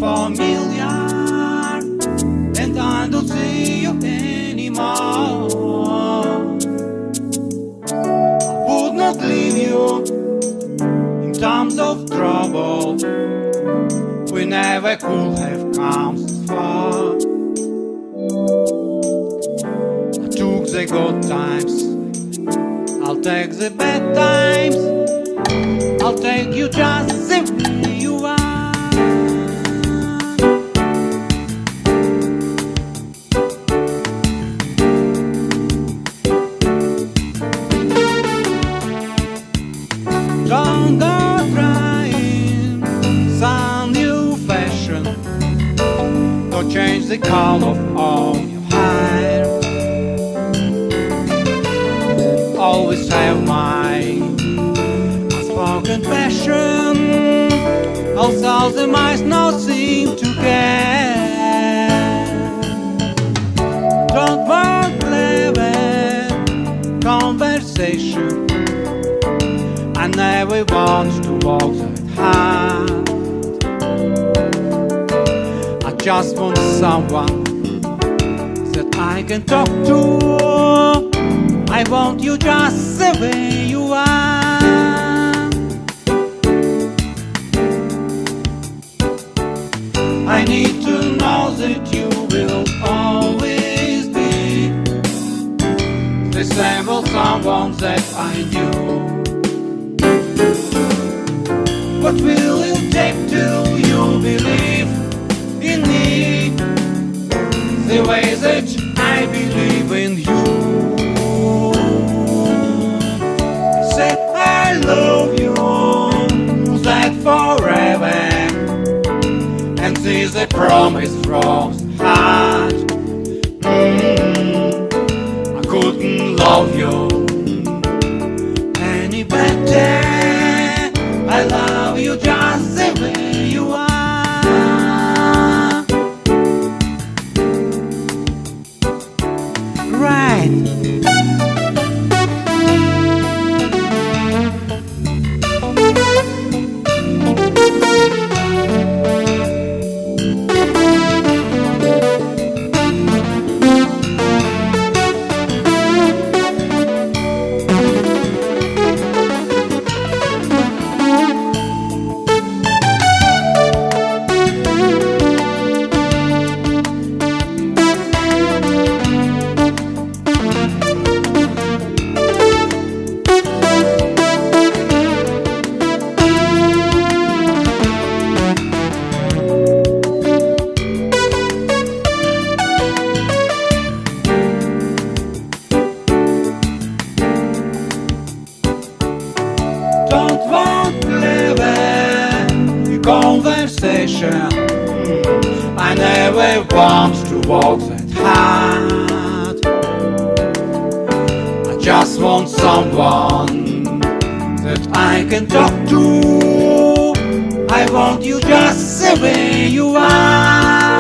familiar, and I don't see you anymore. I would not leave you in times of trouble. We never could have come so far. I took the good times, I'll take the bad times. I'll take you just the way you are. Don't go trying some new fashion. Don't change the color of your hair. Always have my unspoken passion. Also the mice not seem to care. Don't want clever conversation. I never want to walk that hard. I just want someone that I can talk to. I want you just the way you are. I need to know that you will always be the same old someone that I knew. What will it take till you believe in me the way that I believe in you? Say I love you, that forever, and this is a promise from the heart. I couldn't love you any better. I love you just the way you are. Right. Don't want clever conversation. I never want to walk that hard. I just want someone that I can talk to. I want you just the way you are.